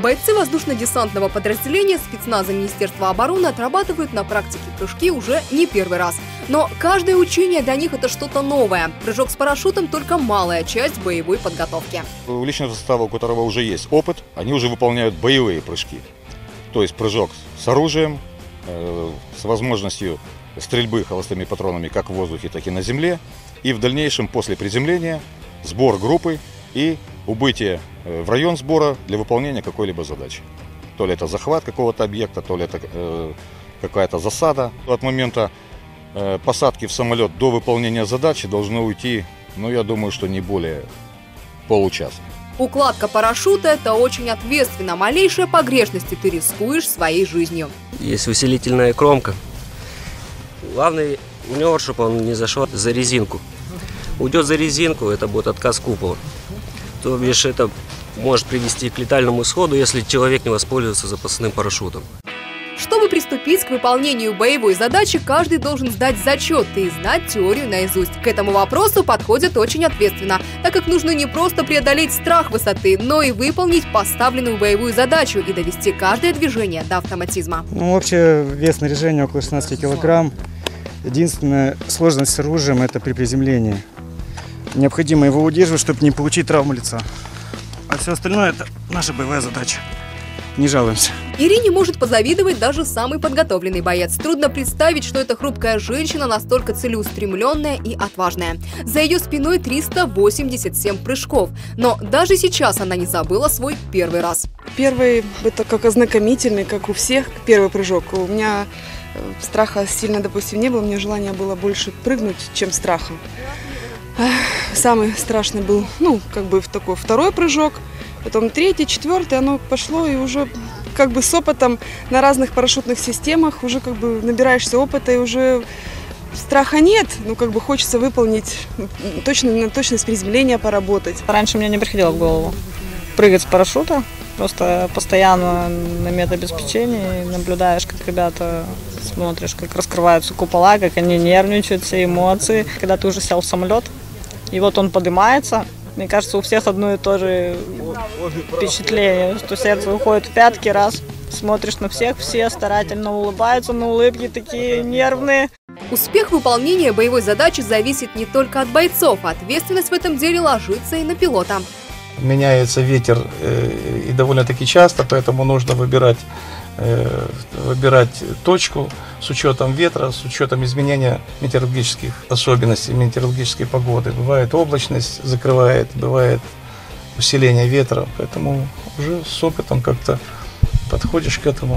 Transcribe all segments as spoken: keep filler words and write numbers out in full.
Бойцы воздушно-десантного подразделения спецназа Министерства обороны отрабатывают на практике прыжки уже не первый раз. Но каждое учение для них – это что-то новое. Прыжок с парашютом – только малая часть боевой подготовки. У личного состава, у которого уже есть опыт, они уже выполняют боевые прыжки. То есть прыжок с оружием, э, с возможностью стрельбы холостыми патронами как в воздухе, так и на земле. И в дальнейшем, после приземления, сбор группы и убытие в район сбора для выполнения какой-либо задачи. То ли это захват какого-то объекта, то ли это э, какая-то засада. От момента э, посадки в самолет до выполнения задачи должно уйти, ну, я думаю, что не более получаса. Укладка парашюта – это очень ответственно. Малейшая погрешность, и ты рискуешь своей жизнью. Есть усилительная кромка. Главный маневр, чтобы он не зашел за резинку. Уйдет за резинку, это будет отказ купола. То бишь это может привести к летальному исходу, если человек не воспользуется запасным парашютом. Чтобы приступить к выполнению боевой задачи, каждый должен сдать зачет и знать теорию наизусть. К этому вопросу подходят очень ответственно, так как нужно не просто преодолеть страх высоты, но и выполнить поставленную боевую задачу и довести каждое движение до автоматизма. Ну, общий вес снаряжения около шестнадцати килограмм. Единственная сложность с оружием – это при приземлении. Необходимо его удерживать, чтобы не получить травму лица. А все остальное – это наша боевая задача. Не жалуемся. Ирине может позавидовать даже самый подготовленный боец. Трудно представить, что эта хрупкая женщина настолько целеустремленная и отважная. За ее спиной триста восемьдесят семь прыжков. Но даже сейчас она не забыла свой первый раз. Первый – это как ознакомительный, как у всех, первый прыжок. У меня страха сильно, допустим, не было. У меня желание было больше прыгнуть, чем страха. Самый страшный был, ну, как бы такой второй прыжок, потом третий, четвертый, оно пошло, и уже как бы с опытом на разных парашютных системах уже как бы набираешься опыта, и уже страха нет, ну, как бы хочется выполнить, точно, на точность приземления поработать. Раньше мне не приходило в голову прыгать с парашюта, просто постоянно на медобеспечении наблюдаешь, как ребята, смотришь, как раскрываются купола, как они нервничают, все эмоции. Когда ты уже сел в самолет, и вот он поднимается, мне кажется, у всех одно и то же впечатление, что сердце уходит в пятки, раз смотришь на всех, все старательно улыбаются, но улыбки такие нервные. Успех выполнения боевой задачи зависит не только от бойцов, ответственность в этом деле ложится и на пилота. Меняется ветер и довольно-таки часто, поэтому нужно выбирать, выбирать точку с учетом ветра, с учетом изменения метеорологических особенностей, метеорологической погоды. Бывает облачность закрывает, бывает усиление ветра, поэтому уже с опытом как-то подходишь к этому,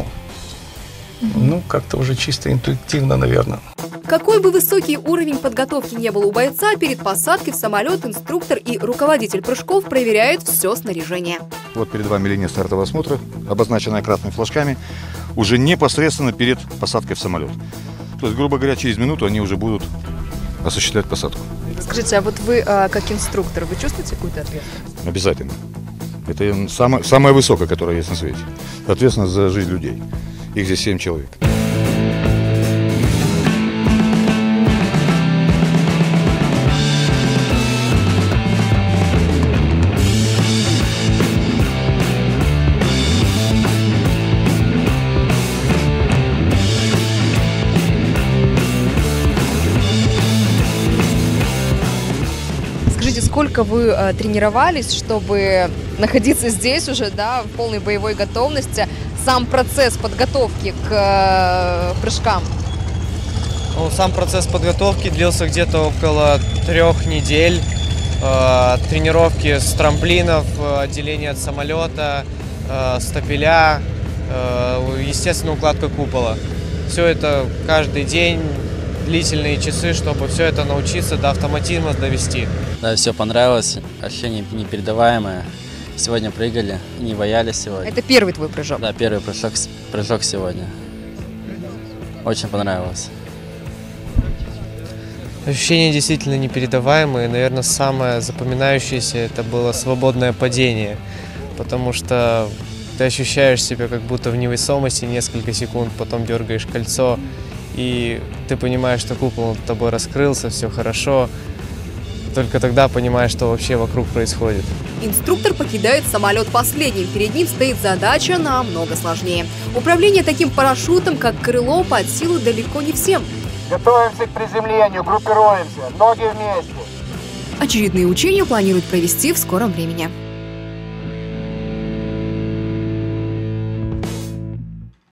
ну, как-то уже чисто интуитивно, наверное. Какой бы высокий уровень подготовки не был у бойца, перед посадкой в самолет инструктор и руководитель прыжков проверяют все снаряжение. Вот перед вами линия стартового осмотра, обозначенная красными флажками, уже непосредственно перед посадкой в самолет. То есть, грубо говоря, через минуту они уже будут осуществлять посадку. Скажите, а вот вы как инструктор, вы чувствуете какую-то ответственность? Обязательно. Это самое, самое высокое, которое есть на свете. Ответственность за жизнь людей. Их здесь семь человек. Скажите, сколько вы э, тренировались, чтобы находиться здесь уже, да, в полной боевой готовности? Сам процесс подготовки к э, прыжкам? Ну, сам процесс подготовки длился где-то около трех недель. Э, тренировки с трамплинов, отделение от самолета, э, стапеля, э, естественно, укладка купола. Все это каждый день, длительные часы, чтобы все это научиться до автоматизма довести. Да, все понравилось, ощущение непередаваемое. Сегодня прыгали, не боялись сегодня. Это первый твой прыжок? Да, первый прыжок, прыжок сегодня. Очень понравилось. Ощущения действительно непередаваемые. Наверное, самое запоминающееся это было свободное падение, потому что ты ощущаешь себя как будто в невесомости несколько секунд, потом дергаешь кольцо, и ты понимаешь, что купол над тобой раскрылся, все хорошо. только тогда понимаешь, что вообще вокруг происходит. Инструктор покидает самолет последним. Перед ним стоит задача намного сложнее. Управление таким парашютом, как крыло, под силу далеко не всем. Готовимся к приземлению, группируемся, ноги вместе. Очередные учения планируют провести в скором времени.